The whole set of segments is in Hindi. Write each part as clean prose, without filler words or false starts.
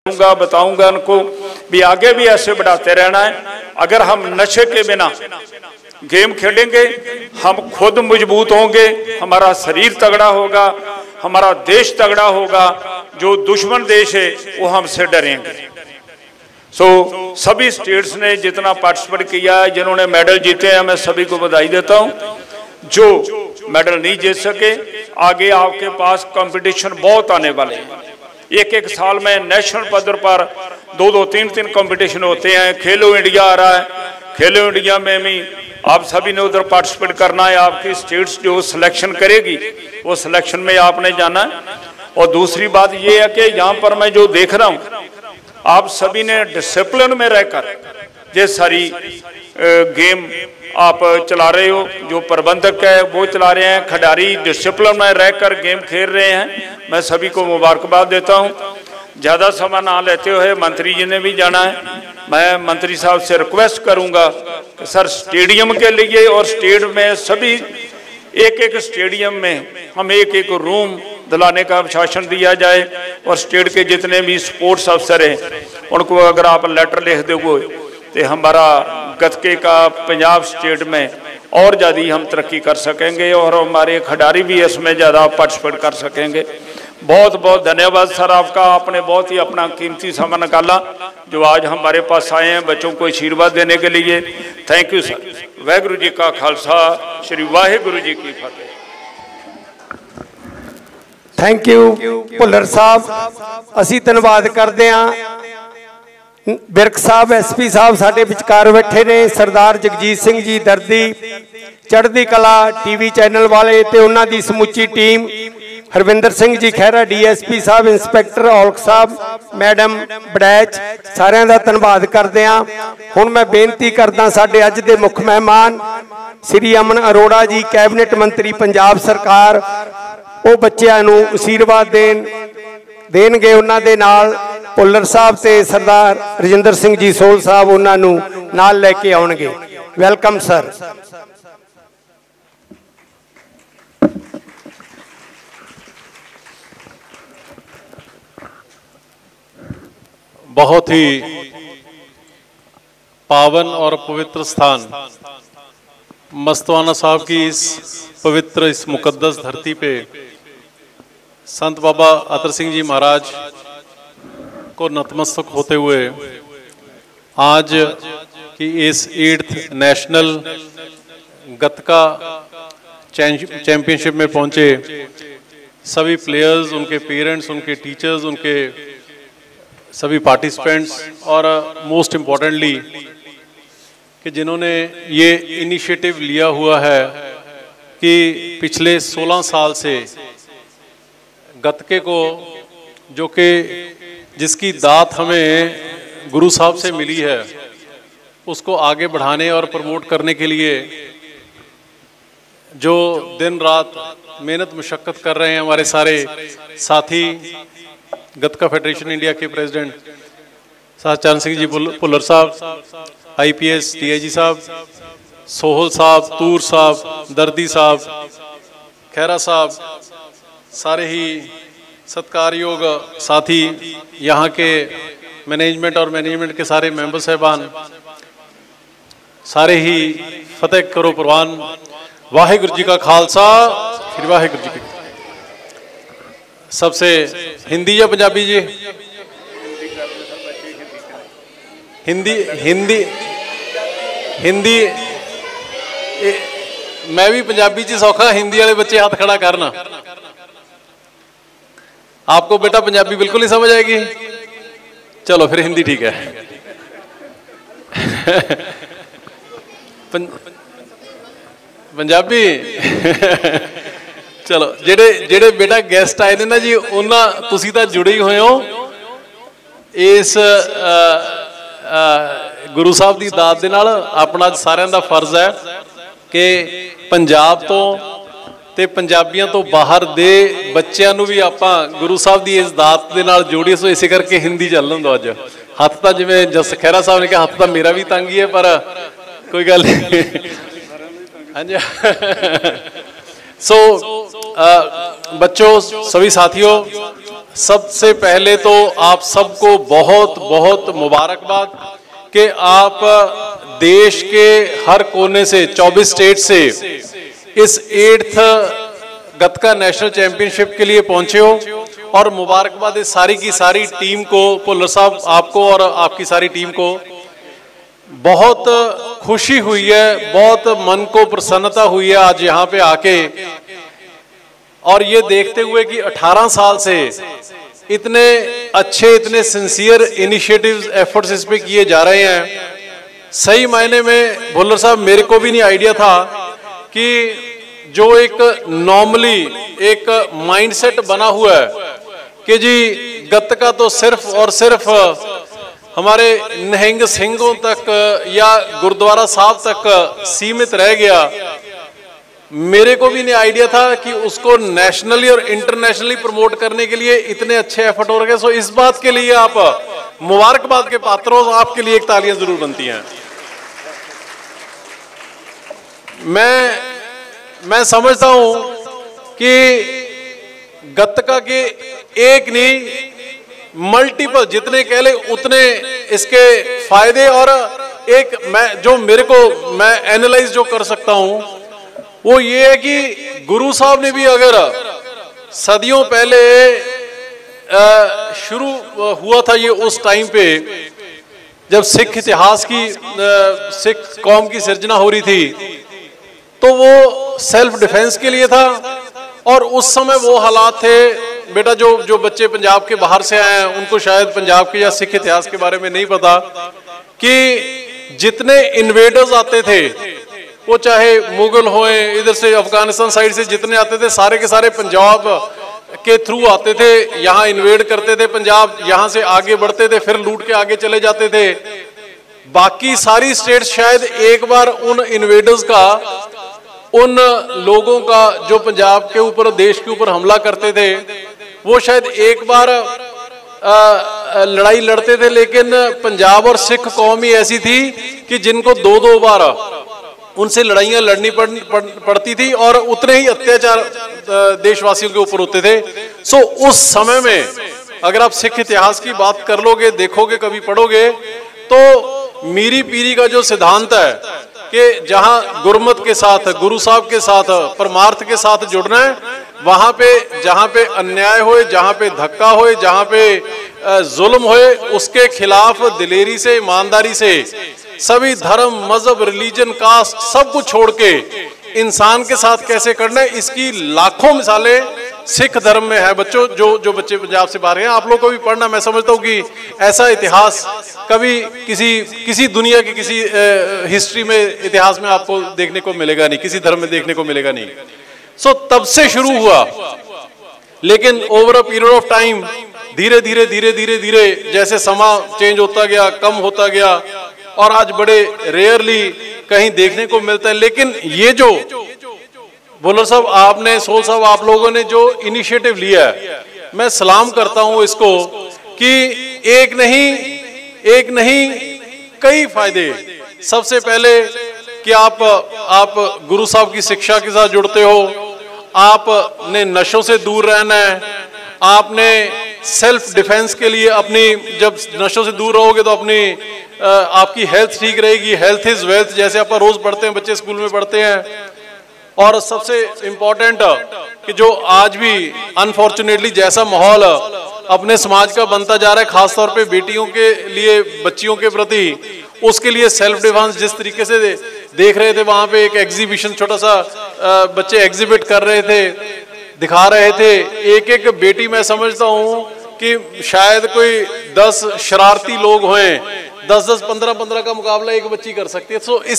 बताऊंगा उनको भी आगे भी ऐसे बढ़ाते रहना है। अगर हम नशे के बिना गेम खेलेंगे हम खुद मजबूत होंगे, हमारा शरीर तगड़ा होगा, हमारा देश तगड़ा होगा, जो दुश्मन देश है वो हमसे डरेंगे। सभी स्टेट्स ने जितना पार्टिसिपेट किया है, जिन्होंने मेडल जीते हैं, मैं सभी को बधाई देता हूँ। जो मेडल नहीं जीत सके, आगे आपके पास कंपटीशन बहुत आने वाले हैं। एक साल में नेशनल पद्धर पर 2-2, 3-3 कंपटीशन होते हैं। खेलो इंडिया आ रहा है, खेलो इंडिया में भी आप सभी ने उधर पार्टिसिपेट करना है। आपकी स्टेट्स जो सिलेक्शन करेगी वो सिलेक्शन में आपने जाना है। और दूसरी बात ये है कि यहाँ पर मैं जो देख रहा हूँ, आप सभी ने डिसिप्लिन में रहकर ये सारी गेम आप चला रहे हो। जो प्रबंधक है वो चला रहे हैं, खिलाड़ी डिसिप्लिन में रहकर गेम खेल रहे हैं। मैं सभी को मुबारकबाद देता हूँ। ज़्यादा समय ना लेते हुए मंत्री जी ने भी जाना है। मैं मंत्री साहब से रिक्वेस्ट करूँगा कि सर स्टेडियम के लिए और स्टेट में सभी एक स्टेडियम में हम एक रूम दिलाने का शासन दिया जाए। और स्टेट के जितने भी स्पोर्ट्स अफसर हैं उनको अगर आप लेटर लिख दोगे तो हमारा गतके का पंजाब स्टेट में और ज़्यादा हम तरक्की कर सकेंगे और हमारे खिलाड़ी भी इसमें ज़्यादा पार्टिसिपेट कर सकेंगे। बहुत बहुत धन्यवाद सर आपका। आपने बहुत ही अपना कीमती समय निकाला जो आज हमारे पास आए हैं बच्चों को आशीर्वाद देने के लिए। Thank you sir. Waheguru ji का खालसा, श्री वाहिगुरू जी की फतेह। थैंक यू भुल्लर साहब। असी धन्यवाद करते हैं बिरक साहब, SP साहब साडे विचकार बैठे ने, सरदार जगजीत सिंह जी दर्दी, चढ़दी कला TV चैनल वाले ते उन्हां दी समुची team, Harvinder Singh ji Khaira DSP sahab, inspector Aulakh sahab, madam बड़ैच, सारिਆਂ ਦਾ ਧੰਨਵਾਦ करते हैं। हुण मैं बेनती करदा साडे अज दे मुख मेहमान श्री अमन अरोड़ा जी, कैबिनेट मंत्री पंजाब सरकार, वो बच्चों नूं आशीर्वाद देणगे। उन्हां दे नाल भुल्लर साहब ते सरदार रजिंदर सिंह जी सोल साहब उन्हां नूं नाल लैके आउणगे। Welcome sir. बहुत ही पावन और पवित्र स्थान मस्तवाना साहब की इस पवित्र इस मुकद्दस धरती पे संत बाबा अतर सिंह जी महाराज को नतमस्तक होते हुए आज की इस 8th नेशनल गतका चैंपियनशिप में पहुंचे सभी प्लेयर्स, उनके पेरेंट्स, उनके टीचर्स, उनके सभी पार्टिसिपेंट्स और मोस्ट इम्पॉर्टेंटली कि जिन्होंने ये इनिशिएटिव लिया हुआ है कि पिछले 16 साल से गतके को, जो कि जिसकी दात हमें गुरु साहब से मिली है, उसको आगे बढ़ाने और प्रमोट करने के लिए जो दिन रात मेहनत मुशक्क़त कर रहे हैं हमारे सारे साथी, गतका फेडरेशन इंडिया के प्रेसिडेंट चरण सिंह जी भुल्लर साहब, IPS DIG साहब, सोहल साहब, तूर साहब, दर्दी साहब, खैरा साहब, सारे ही सत्कारयोग साथी, यहाँ के मैनेजमेंट और मैनेजमेंट के सारे मेंबर साहबान, सारे ही फतेह करो प्रवान। वाहिगुरू जी का खालसा, श्री वाहिगुरू जी की। सबसे हिंदी या पंजाबी जी? हिंदी हिंदी हिंदी मैं भी पंजाबी च सौखा, हिंदी वाले बच्चे हाथ खड़ा करना। आपको बेटा पंजाबी बिल्कुल नहीं समझ आएगी? चलो फिर हिंदी ठीक है। पंजाबी चलो जेड़े जेड़े बेटा गेस्ट आए ना जी, उन्होंने तुसी तो जुड़े ही हुए हो इस गुरु साहब की दात दे नाल। अपना सारिਆਂ ਦਾ फर्ज है कि पंजाब तो ते पंजाबियों तो बाहर दे बच्चों नूं भी आपां गुरु साहब की इस दात दे नाल जोड़ीए। सो इस करके हिंदी चलन दो। अज हथ तो जिवें जस खैरा साहब ने कहा, हथ तो मेरा भी तंग ही है, पर कोई गल नहीं। हाँ जी। सो बच्चों, सभी साथियों, सबसे पहले तो आप सबको बहुत बहुत मुबारकबाद कि आप देश के हर कोने से 24 स्टेट से इस 8th गतका नेशनल चैंपियनशिप के लिए पहुंचे हो। और मुबारकबाद इस सारी की सारी टीम को, भुल्लर साहब आपको और आपकी सारी टीम को। बहुत खुशी हुई है, बहुत मन को प्रसन्नता हुई है आज यहाँ पे आके, और ये देखते हुए कि 18 साल से इतने अच्छे, इतने सिंसियर इनिशिएटिव्स, एफर्ट्स इस पे किए जा रहे हैं। सही मायने में भुल्लर साहब, मेरे को भी नहीं आइडिया था कि जो एक नॉर्मली एक माइंडसेट बना हुआ है कि जी गतका तो सिर्फ और सिर्फ हमारे निहंग सिंहों तक या गुरुद्वारा साहब तक सीमित रह गया, मेरे को भी नहीं आइडिया था कि उसको नेशनली और इंटरनेशनली प्रमोट करने के लिए इतने अच्छे एफर्ट हो रहे हैं। सो इस बात के लिए आप मुबारकबाद के पात्र हो, आपके लिए एक तालियां जरूर बनती हैं। मैं समझता हूं कि गतका के एक नहीं मल्टीपल, जितने कह ले उतने इसके फायदे, और एक मैं एनालाइज जो कर सकता हूं वो ये है कि गुरु साहब ने भी अगर सदियों पहले शुरू हुआ था ये उस टाइम पे जब सिख इतिहास की, सिख कौम की सिर्जना हो रही थी, तो वो सेल्फ डिफेंस के लिए था। और उस समय वो हालात थे, बेटा जो बच्चे पंजाब के बाहर से आए हैं उनको शायद पंजाब के या सिख इतिहास के बारे में नहीं पता कि जितने इन्वेडर्स आते थे, वो चाहे मुगल होए, इधर से अफगानिस्तान साइड से जितने आते थे, सारे के सारे पंजाब के थ्रू आते थे, यहाँ इन्वेड करते थे पंजाब, यहाँ से आगे बढ़ते थे, फिर लूट के आगे चले जाते थे। बाकी सारी स्टेट शायद एक बार उन इन्वेडर्स का, उन लोगों का जो पंजाब के ऊपर, देश के ऊपर हमला करते थे, वो शायद एक बार लड़ाई लड़ते थे, लेकिन पंजाब और सिख कौम ही ऐसी थी कि जिनको दो बार उनसे लड़ाइयां लड़नी पड़ती थी, और उतने ही अत्याचार देशवासियों के ऊपर होते थे। सो उस समय में अगर आप सिख इतिहास की बात कर लोगे, देखोगे, कभी पढ़ोगे, तो मीरी पीरी का जो सिद्धांत है कि जहां गुरमत के साथ, गुरु साहब के साथ, परमार्थ के साथ जुड़ना है, वहां पे जहां पे अन्याय होए, जहां पे धक्का होए, जहां पे जुल्म होए, उसके खिलाफ दिलेरी से, ईमानदारी से सभी धर्म, मजहब, रिलीजन, कास्ट सब कुछ छोड़ के इंसान के साथ कैसे करना है, इसकी लाखों मिसालें सिख धर्म में है। बच्चों, जो बच्चे पंजाब से बाहर हैं, आप लोग को भी पढ़ना। मैं समझता हूँ कि ऐसा इतिहास कभी किसी दुनिया की किसी हिस्ट्री में, इतिहास में आपको देखने को मिलेगा नहीं, किसी धर्म में देखने को मिलेगा नहीं। सो तब से शुरू हुआ, लेकिन over a period of time धीरे धीरे जैसे समा चेंज होता गया, कम होता गया, और आज बड़े रेयरली कहीं देखने को मिलता है। लेकिन ये जो भुल्लर साहब आपने, सोल साहब आप लोगों ने जो इनिशिएटिव लिया है, मैं सलाम करता हूं इसको, कि एक नहीं कई फायदे। सबसे पहले कि आप गुरु साहब की शिक्षा के साथ जुड़ते हो, आपने नशों से दूर रहना है, आपने सेल्फ डिफेंस के लिए अपनी, जब नशों से दूर रहोगे तो अपनी आपकी हेल्थ ठीक रहेगी। हेल्थ इज वेल्थ, जैसे आप रोज पढ़ते हैं, बच्चे स्कूल में पढ़ते हैं। और सबसे इम्पोर्टेंट कि जो आज भी अनफॉर्चुनेटली जैसा माहौल अपने समाज का बनता जा रहा है, खासतौर पे बेटियों के लिए, बच्चियों के प्रति, उसके लिए सेल्फ डिफेंस जिस तरीके से देख रहे थे, वहां पे एक एग्जीबिशन, छोटा सा बच्चे एग्जिबिट कर रहे थे, दिखा रहे थे। एक एक बेटी, मैं समझता हूँ कि शायद कोई 10 शरारती लोग हों, 10-10, 15-15 का मुकाबला एक बच्ची कर सकती है। सो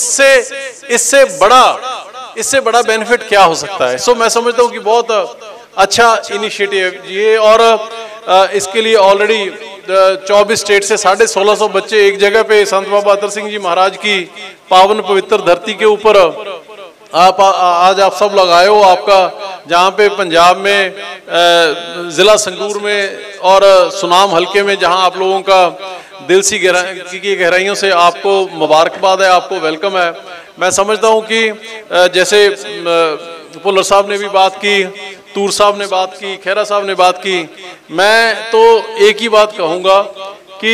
इससे बड़ा बेनिफिट क्या हो सकता है। सो मैं समझता हूँ कि बहुत अच्छा इनिशिएटिव ये, और इसके लिए ऑलरेडी 24 स्टेट से 1650 बच्चे एक जगह पे संत बाबा अतर सिंह जी महाराज की पावन पवित्र धरती के ऊपर आज आप सब लगाए हो। आपका जहाँ पे पंजाब में जिला संगरूर में और सुनाम हलके में, जहाँ आप लोगों का दिल की गहराइयों से आपको मुबारकबाद है, आपको वेलकम है। मैं समझता हूँ कि जैसे भुल्लर साहब ने भी बात की तूर साहब ने बात की, खेरा साहब ने बात की। मैं तो एक ही बात कहूँगा कि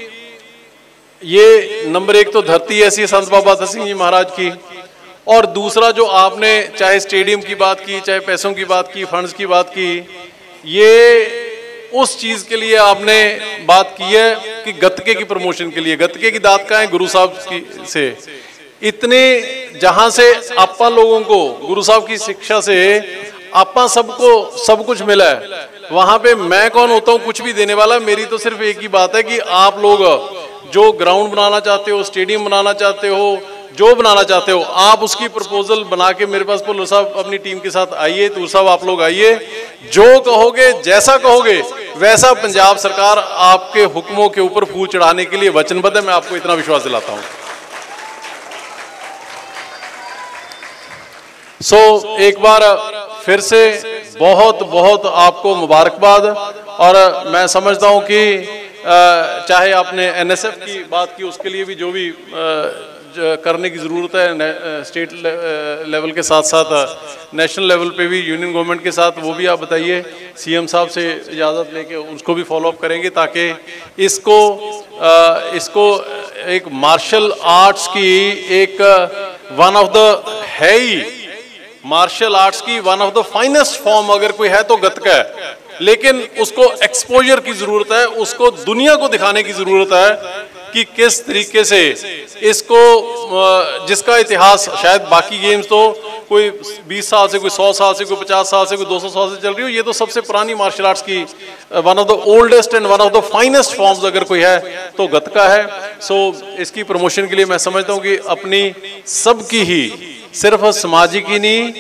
ये नंबर एक तो धरती ऐसी है संत बाबा दत्त सिंह जी महाराज की, और दूसरा जो आपने चाहे स्टेडियम की बात की, चाहे पैसों की बात की, फंड्स की बात की, ये उस चीज के लिए आपने बात की है कि गतके की प्रमोशन के लिए। गतके की दात का है गुरु साहब की से इतने, जहां से आपा लोगों को गुरु साहब की शिक्षा से आपा सबको सब कुछ मिला है, वहां पे मैं कौन होता हूँ कुछ भी देने वाला। मेरी तो सिर्फ एक ही बात है कि आप लोग जो ग्राउंड बनाना चाहते हो, स्टेडियम बनाना चाहते हो, जो बनाना चाहते हो, आप उसकी प्रपोजल बना के मेरे पास पुलर साहब अपनी टीम के साथ आइए, तूर साहब आप लोग आइए, जो कहोगे जैसा कहोगे वैसा पंजाब सरकार आपके हुक्मों के ऊपर फूल चढ़ाने के लिए वचनबद्ध है। मैं आपको इतना विश्वास दिलाता हूं। एक बार फिर से बहुत बहुत आपको मुबारकबाद। और मैं समझता हूं कि चाहे आपने एनएसएफ की बात की, उसके लिए भी जो भी करने की ज़रूरत है स्टेट लेवल के साथ साथ नेशनल लेवल पे भी यूनियन गवर्नमेंट के साथ, वो भी आप बताइए। सीएम साहब से इजाज़त लेके उसको भी फॉलो अप करेंगे ताकि इसको एक मार्शल आर्ट्स की एक वन ऑफ द है ही मार्शल आर्ट्स की one of the finest form अगर कोई है तो गतका है, लेकिन उसको एक्सपोजर की ज़रूरत है, उसको दुनिया को दिखाने की ज़रूरत है कि किस तरीके से इसको, जिसका इतिहास शायद बाकी गेम्स तो कोई 20 साल से, कोई 100 साल से, कोई 50 साल से, कोई 200 साल से चल रही हो, ये तो सबसे पुरानी मार्शल आर्ट्स की one of the oldest and one of the finest forms अगर कोई है तो गतका है। इसकी प्रमोशन के लिए मैं समझता हूँ कि अपनी सबकी ही, सिर्फ सामाजिक ही नहीं,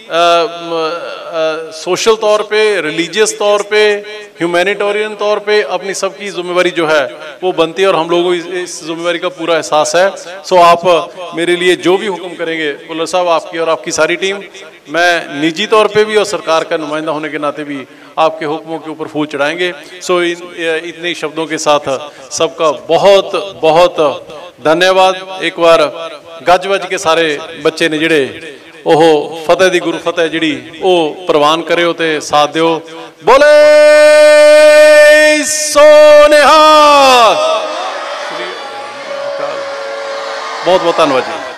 सोशल तौर पे, रिलीजियस तौर पे, ह्यूमैनिटेरियन तौर पे अपनी सबकी जिम्मेवारी जो है वो बनती है, और हम लोगों को इस जिम्मेवारी का पूरा एहसास है। आप मेरे लिए जो भी हुक्म करेंगे पुलर साहब, आपकी और आपकी सारी टीम, मैं निजी तौर पे भी और सरकार का नुमाइंदा होने के नाते भी आपके हुक्मों के ऊपर फूल चढ़ाएंगे। इतने शब्दों के साथ सबका बहुत बहुत धन्यवाद। एक बार गज वज के सारे बच्चे ने जिहड़े ओह फतेह दी गुरु फतेह जिहड़ी ओ प्रवान करियो ते साथ दिओ। बोले सोनिहाल। बहुत बहुत धन्यवाद जी।